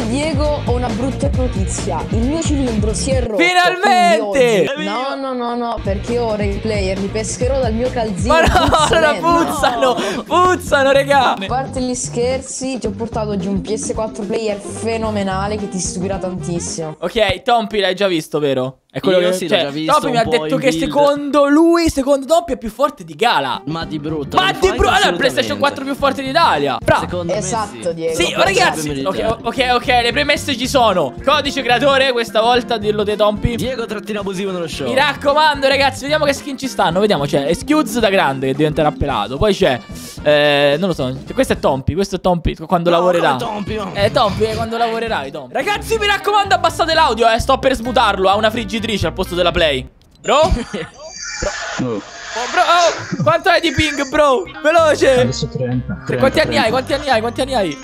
Diego, ho una brutta notizia. Il mio cilindro si è rotto. Finalmente! No, perché ora i player li pescherò dal mio calzino. Ma no, puzzano, regà. A parte gli scherzi, ti ho portato oggi un PS4 player fenomenale che ti stupirà tantissimo. Ok, Tompi l'hai già visto, vero? È quello Io che sì, l'ho già visto. Tompi mi ha detto che secondo lui, secondo Tompi è più forte di Gala. Ma di brutto. Ma di brutto, allora il PlayStation 4 più forte d'Italia. Secondo me esatto, sì. Diego. Sì, ragazzi, ok, le premesse ci sono. Codice creatore, questa volta dillo te, Tompi. Diego trattina abusivo nello show. Mi raccomando, ragazzi, vediamo che skin ci stanno. Vediamo, c'è Excuse da grande che diventerà pelato. Poi c'è non lo so, questo è Tompi quando lavorerà. Tompi quando lavorerai, Tompi. Ragazzi, mi raccomando, abbassate l'audio, sto per smutarlo. Ha una friggitrice al posto della Play. Bro? Bro, quanto hai di ping, bro? Veloce. Adesso 30. Quanti anni hai?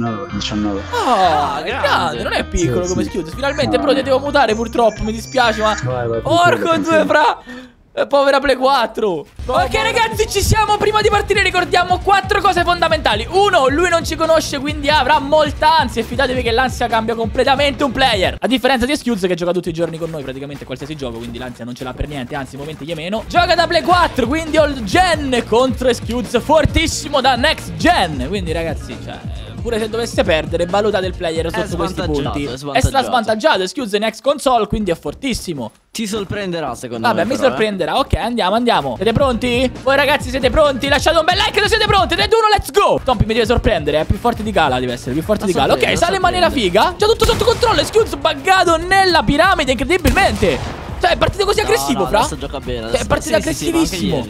19. Ah, grande, non è piccolo come Excuse. Finalmente, bro, ti devo mutare purtroppo, mi dispiace, ma Vai, porco due fra. Povera Play 4. Ok ragazzi, ci siamo. Prima di partire ricordiamo 4 cose fondamentali. 1, lui non ci conosce, quindi avrà molta ansia. E fidatevi che l'ansia cambia completamente un player. A differenza di Excuse che gioca tutti i giorni con noi praticamente qualsiasi gioco, quindi l'ansia non ce l'ha per niente, anzi in momenti gli è meno. Gioca da Play 4, quindi old gen contro Excuse fortissimo da next gen. Quindi ragazzi, cioè, pure se dovesse perdere, valutate il player sotto questi punti. È svantaggiato. Excuse next console, quindi è fortissimo. Ti sorprenderà secondo me. Vabbè, mi sorprenderà. Ok, andiamo. Siete pronti? Voi ragazzi siete pronti? Lasciate un bel like se siete pronti. 3, 2, 1, let's go. Tompi mi deve sorprendere. È più forte di Gala, deve essere più forte di Gala. Ok, sale in maniera figa. C'ha tutto sotto controllo. Excuse buggato nella piramide, incredibilmente. Cioè, è partito così aggressivo, fra. Adesso gioca bene. È partito aggressivissimo.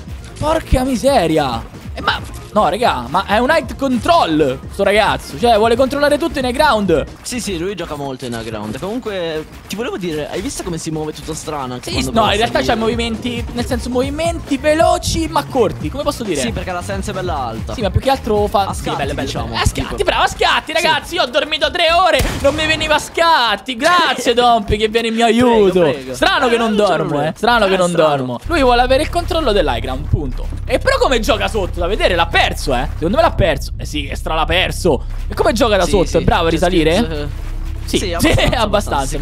Porca miseria. Ma no, raga, ma è un high control sto ragazzo. Cioè, vuole controllare tutto in high ground. Sì, lui gioca molto in high ground. Comunque, ti volevo dire, hai visto come si muove tutto strano? Sì, no, in realtà c'ha movimenti, nel senso movimenti veloci ma corti. Come posso dire? Sì, perché la senza è bella alta. Sì, ma più che altro fa a scatti, bello. diciamo. A scatti, bravo, a scatti, ragazzi. Sì. Io ho dormito 3 ore, non mi veniva a scatti. Grazie, Tompi, che viene in mio aiuto. Prego. Strano che non dormo, Strano che non dormo. Lui vuole avere il controllo dell'high ground, punto. E però come gioca sotto, da vedere, l'ha perso, Secondo me l'ha perso. Sì, che l'ha perso. E come gioca da sotto? È bravo a risalire? Sì, abbastanza.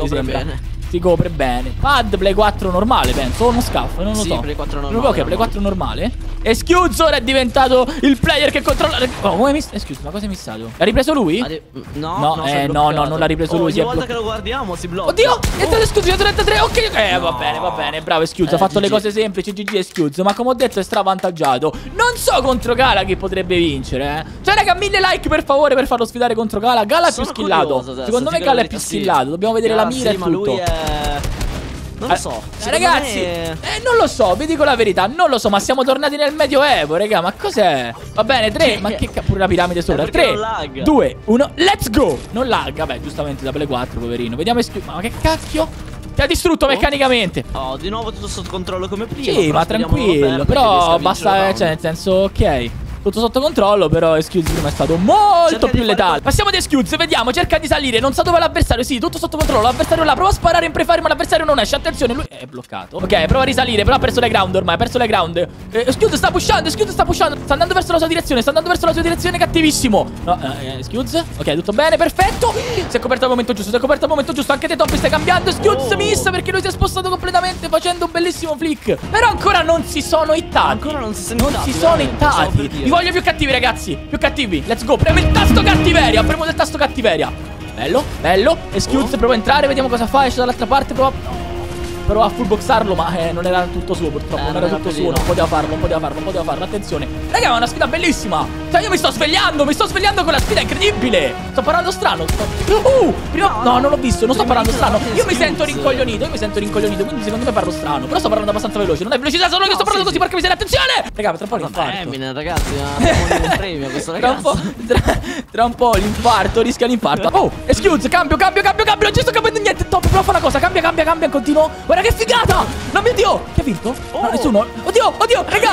Si copre bene. Pad Play 4 normale, penso. O uno scaffo, non lo so. Play 4 normale. Ok, Play 4 normale. Excuse ora è diventato il player che controlla. Oh, come Excuse, ma cosa è missato? L'ha ripreso lui? No, non l'ha ripreso lui. Ogni volta che lo guardiamo si blocca. Oddio, è stato Excuse 33. Ok, va bene. Bravo Excuse, ha fatto le cose semplici. GG Excuse. Ma come ho detto è stravantaggiato. Non so contro Gala chi potrebbe vincere, Cioè raga, 1000 like per favore per farlo sfidare contro Gala. Gala è più skillato. Secondo me Gala è più skillato. Dobbiamo vedere la mira e tutto. Non lo so. Ragazzi, non lo so, vi dico la verità, non lo so, ma siamo tornati nel Medioevo, raga, ma cos'è? Va bene, 3, ma che pure la piramide sopra. 3, 2, 1, let's go. Non lag, vabbè, giustamente da Play 4, poverino. Vediamo ma che cacchio? Ti ha distrutto meccanicamente. Oh, di nuovo tutto sotto controllo come prima. Sì, ma tranquillo, però basta, cioè nel senso, ok. Tutto sotto controllo, però Excuse prima è stato molto più letale. Passiamo ad Excuse, vediamo, cerca di salire. Non sa dove l'avversario, sì, tutto sotto controllo. L'avversario là, prova a sparare in prefire, ma l'avversario non esce. Attenzione, lui è bloccato. Ok, prova a risalire, però ha perso le ground ormai, ha perso le ground. Excuse sta pushando, sta andando verso la sua direzione, cattivissimo. No, Excuse, ok, tutto bene, perfetto. Si è coperto al momento giusto, anche te Tompi stai cambiando. Excuse miss perché lui si è spostato completamente facendo un bellissimo flick. Però ancora non si sono hittati. Non si sono hittati. Vi voglio più cattivi, ragazzi. Più cattivi. Let's go. Premo il tasto cattiveria. Premo il tasto cattiveria. Bello. Excuse, provo a entrare. Vediamo cosa fa. Esce dall'altra parte. Prova a fullboxarlo, ma non era tutto suo, purtroppo. Non era tutto suo. Non poteva farlo. Attenzione. Raga, è una sfida bellissima. Cioè, io mi sto svegliando con la sfida incredibile. Sto parlando strano. Prima. No, non l'ho visto. Non sto parlando strano. Io mi sento rincoglionito. Quindi secondo me parlo strano. Però sto parlando abbastanza veloce. Non è velocità, solo che sto parlando così. Porca miseria, attenzione. Raga, tra un po' l'infarto. Ragazzi, un premio questo ragazzo. Tra un po' l'infarto. Rischia l'infarto. Oh, Excuse, cambio. Non ci sto capendo niente. Top, prova a fare una cosa. Cambia. Continuo. Guarda che figata. No, mio Dio. Chi ha vinto? No, nessuno. Oddio. Raga.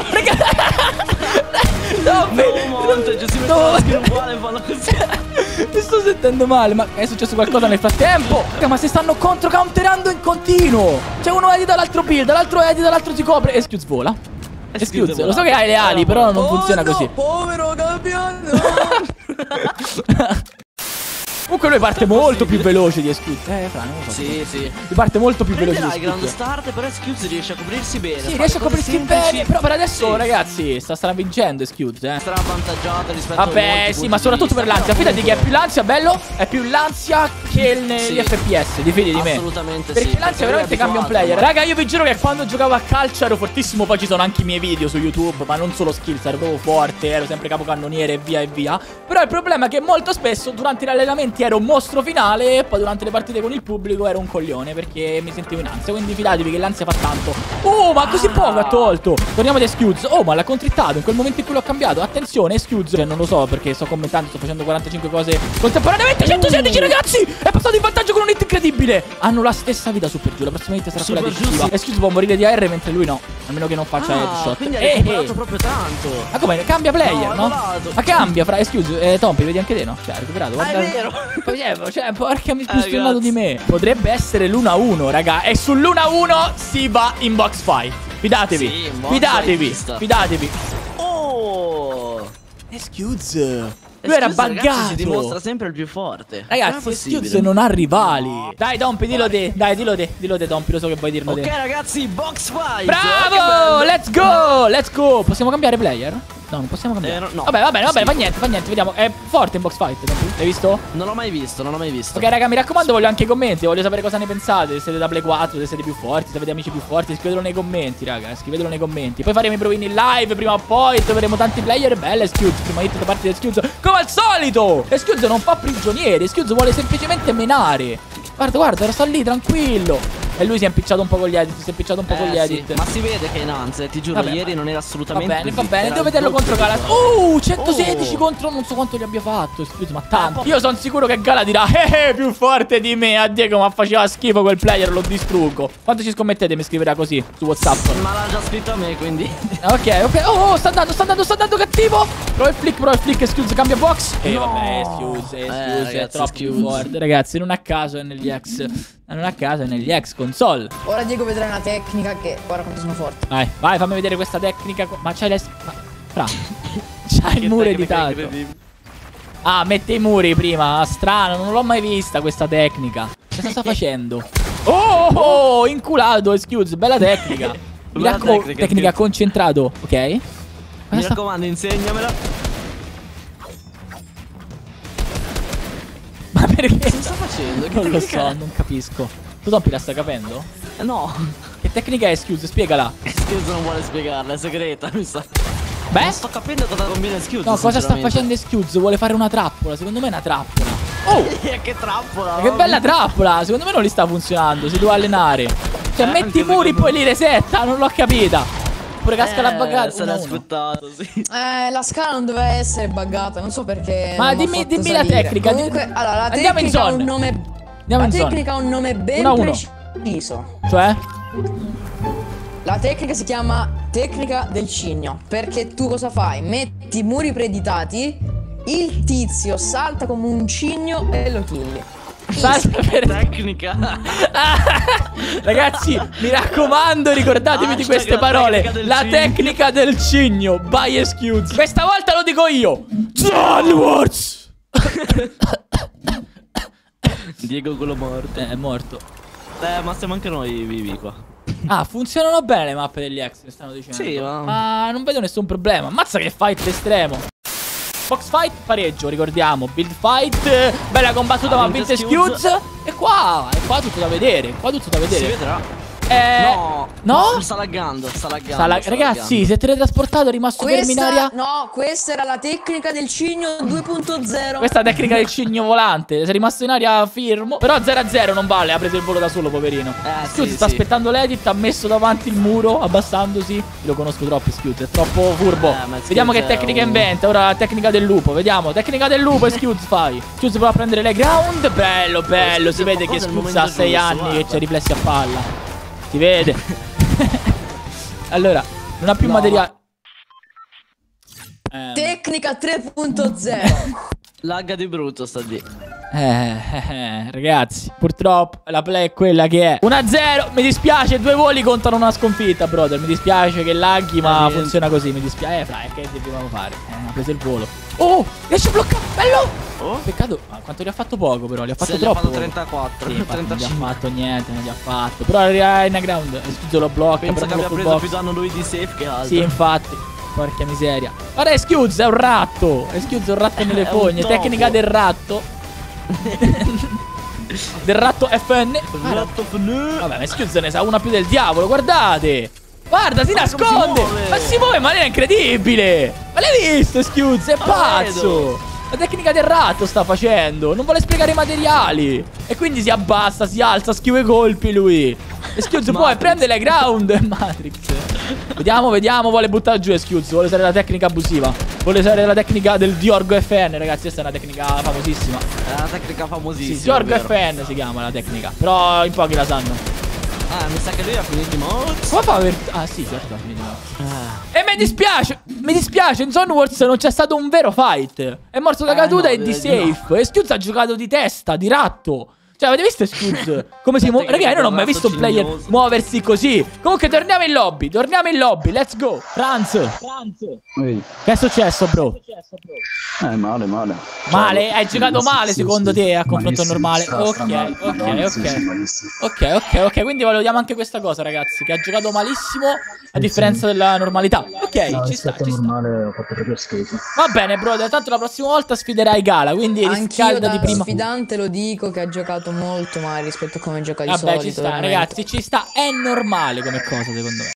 Mi sto sentendo male. Ma è successo qualcosa nel frattempo? Ma si stanno counterando in continuo. C'è uno edita, l'altro build, l'altro edita, l'altro si copre. Excuse vola. Excuse, lo so che hai le ali, però non funziona così. Povero campione. Comunque lui parte molto più veloce di Excuse. Fra, non lo so. Sì. Lui parte molto più veloce di Prenderà il ground Excuse. start, però Excuse riesce a coprirsi bene. Sì, riesce a coprirsi bene. Però per adesso, ragazzi, sta vincendo Excuse, Sarà avvantaggiato rispetto a Vabbè, sì, ma soprattutto per l'ansia. Fidati che è più l'ansia, bello. È più l'ansia che gli FPS. Fidi di me. Assolutamente perché sì. l'ansia veramente cambia un player. Raga, io vi giuro che quando giocavo a calcio ero fortissimo. Poi ci sono anche i miei video su YouTube. Ma non solo skills, ero proprio forte. Ero sempre capocannoniere e via e via. Però il problema è che molto spesso durante gli allenamenti ero un mostro finale. E poi durante le partite con il pubblico ero un coglione, perché mi sentivo in ansia. Quindi fidatevi che l'ansia fa tanto. Oh, ma così poco ha tolto. Torniamo ad Excuse. Oh, ma l'ha contrittato in quel momento in cui l'ho cambiato. Attenzione, Excuse. Non lo so perché sto commentando, sto facendo 45 cose contemporaneamente. 116 ragazzi. È passato in vantaggio con un hit incredibile. Hanno la stessa vita super giù. La prossima hit sarà quella decisiva. Excuse può morire di AR mentre lui no. Almeno che non faccia headshot. Quindi hai recuperato proprio tanto. Ma come? Cambia player, no? Ma cambia fra Excuse. Tompi, vedi anche te, no? Cioè, ha recuperato. Guarda. È vero. Cioè, porca mi più stunnato di me. Potrebbe essere l'1-1, raga. E sull'1-1 si va in box fight. Fidatevi. Sì, in box Fidatevi. fight. Fidatevi. Oh. Excuse. Lui era Excuse, ragazzi, buggato. si dimostra sempre il più forte. Ragazzi, Excuse non ha rivali. Dai, Dompi, dillo te. Dai, dillo te, Dompi. Lo so che vuoi dirlo te. Ok, ragazzi, box fight. Bravo! Let's go! Let's go! Possiamo cambiare player? No, non possiamo cambiare. No. Vabbè, fa niente, vediamo. È forte in box fight, Dompi. L'hai visto? Non l'ho mai visto, Ok, raga, mi raccomando, voglio anche i commenti. Voglio sapere cosa ne pensate. Se siete da Play 4, se siete più forti, se avete amici più forti. Scrivetelo nei commenti, raga. Scrivetelo nei commenti. Poi faremo i provini in live prima o poi. Troveremo tanti player. Bella Excuse. Prima hit da parte di Excuse. Come al solito! Excuse non fa prigionieri. Excuse vuole semplicemente menare. Guarda, sta lì tranquillo. E lui si è impicciato un po' con gli edit. Sì. Ma si vede che è in ansia, ti giuro, ieri non era assolutamente. Va bene, devo vederlo contro Gala. 116 contro non so quanto gli abbia fatto. Excuse, ma tanto. Io sono sicuro che Gala dirà più forte di me. A Diego, ma faceva schifo quel player, lo distruggo. Quanto ci scommettete? Mi scriverà così su WhatsApp. Ma l'ha già scritto a me, quindi. Ok. Oh, sta andando cattivo. Pro il flick, Excuse, cambia box. Vabbè, Excuse ragazzi, è troppo più forte. Ragazzi, non a caso è negli ex console. Ora Diego vedrà una tecnica che guarda quanto sono forte. Vai, fammi vedere questa tecnica. Ma c'hai le... c'hai il muro editato. Ah, mette i muri prima. Strano, non l'ho mai vista questa tecnica. Cosa sta facendo? Oh, inculato, Excuse, bella tecnica. Tecnica concentrato, ok? Mi raccomando, insegnamela. Ma perché? Cosa sta facendo? Non lo so, non capisco. Tu Tompi la stai capendo? No. Che tecnica è Excuse? Spiegala. Excuse non vuole spiegarla, è segreta, mi sa. Beh, non sto capendo cosa combina Excuse. no, cosa sta facendo Excuse? Vuole fare una trappola. Secondo me è una trappola. Oh, che trappola. che bella trappola. Secondo me non li sta funzionando. Si deve allenare. Cioè, metti i muri e poi li resetta. Non l'ho capita. Pure casca la buggata. Se l'ha sputtato, sì. La scala non doveva essere buggata, non so perché. Ma dimmi la tecnica. Comunque, allora, la Andiamo in tecnica ha zone. un nome. Andiamo La in zone. tecnica ha un nome ben 1-1. preciso. Cioè? La tecnica si chiama tecnica del cigno. Perché tu cosa fai? Metti i muri preditati, il tizio salta come un cigno e lo killi. Salta per Tecnica. Ragazzi, mi raccomando, ricordatevi di queste parole. La tecnica del cigno. By Excuse. Questa volta lo dico io. John Wars. Diego quello morto. È morto. Ma siamo anche noi vivi qua. Ah, funzionano bene le mappe degli ex, mi stanno dicendo. Sì, ma non vedo nessun problema. Ammazza che fight estremo. Box fight, pareggio, ricordiamo. Build fight, bella combattuta ma vinto Excuse. E qua tutto da vedere. si vedrà. No? Sta laggando. Ragazzi, si è teletrasportato, è rimasto fermo in aria. No, questa era la tecnica del cigno 2.0. Questa è la tecnica del cigno volante. Si è rimasto in aria fermo. Però 0-0 non vale, ha preso il volo da solo, poverino. Excuse sta aspettando l'edit, ha messo davanti il muro, abbassandosi. Lo conosco troppo, Excuse, è troppo furbo. Vediamo che tecnica inventa. Ora la tecnica del lupo, vediamo. Tecnica del lupo, Excuse fai. Excuse prova a prendere le ground. Bello, si vede che Excuse ha 6 anni e c'è riflessi a palla. Si vede. Allora, non ha più materiale. Tecnica 3.0. Lagga di brutto sta di. Ragazzi, purtroppo la play è quella che è. 1-0, mi dispiace, 2 voli contano una sconfitta, brother. Mi dispiace che laghi, ma funziona così. Mi dispiace, fra, che dobbiamo fare? Ha preso il volo. Oh, riesce a bloccare, bello! Oh. Peccato, quanto gli ha fatto poco però, li ha fatto Se troppo. Gli ha fatto 34, sì, 35. Non gli ha fatto niente, non gli ha fatto. Però arriva in ground, Schiuzzo lo blocca. Penso che abbia preso box. più danno lui di safe che altro. Sì, infatti. Porca miseria. Guarda, Schiuzzo è un ratto. Schiuzzo è un ratto nelle fogne. Tecnica del ratto. Del ratto FN. Vabbè, ma Schiuzzo ne sa una più del diavolo. Guardate. Guarda, si nasconde. Ma si muove in maniera incredibile. Ma l'hai visto, Schiuzzo? È pazzo. La tecnica del ratto sta facendo. Non vuole sprecare i materiali. E quindi si abbassa, si alza, schiva i colpi lui. E Schiuzzo poi prende le ground. Matrix. Vediamo, vediamo. Vuole buttare giù Schiuzzo. Vuole usare la tecnica abusiva. Vuole usare la tecnica del Diorgo FN. Ragazzi, questa è una tecnica famosissima. È una tecnica famosissima. Sì, Diorgo FN si chiama la tecnica. Però in pochi la sanno. Ah, mi sa che lui ha finito i mods. Come fa a aver... Ah sì, certo ha finito i mods. E mi dispiace, in Zone Wars non c'è stato un vero fight. È morto da caduta e di safe. E Schiuzzo ha giocato di testa, di ratto. Cioè, avete visto Schiuzzo? Come si muove? Raga, io non ho mai visto un player muoversi così. Comunque, torniamo in lobby. Torniamo in lobby. Let's go. Franz. Ehi. Che è successo, bro? Male, male. Male? Hai giocato male, sì, secondo sì, te, a confronto malissimo, normale? Ok, quindi valutiamo anche questa cosa, ragazzi. Che ha giocato malissimo, a differenza della normalità. Ok, No, ci sta, ci sta. normale ho fatto proprio schifo. Va bene, brother. Tanto la prossima volta sfiderai Gala. Quindi Anch'io riscalda di da prima. sfidante lo dico che ha giocato molto male rispetto a come gioca di Vabbè, solito. ci sta, veramente. ragazzi, ci sta. È normale come cosa, secondo me.